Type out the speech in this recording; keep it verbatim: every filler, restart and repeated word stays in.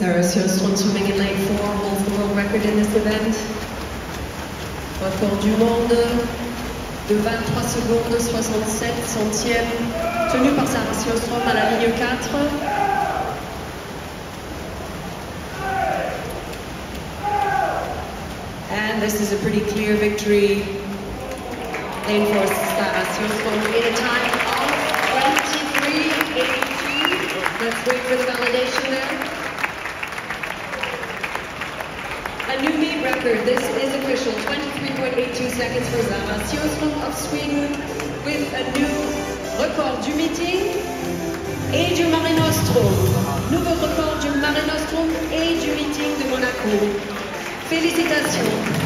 Sjöström swimming in lane four holds the world record in this event. Record du monde de vingt-trois secondes soixante-sept centièmes, tenu par Sjöström à la ligne quatre. And this is a pretty clear victory. Lane four Sjöström in a time of twenty-three eighty-two. Let's wait for the validation there. A new meet record. This is official. twenty-three point eight two seconds for Sjöström of Sweden with a new record du meeting et du Mare Nostrum. Nouveau record du Mare Nostrum et du meeting de Monaco. Félicitations.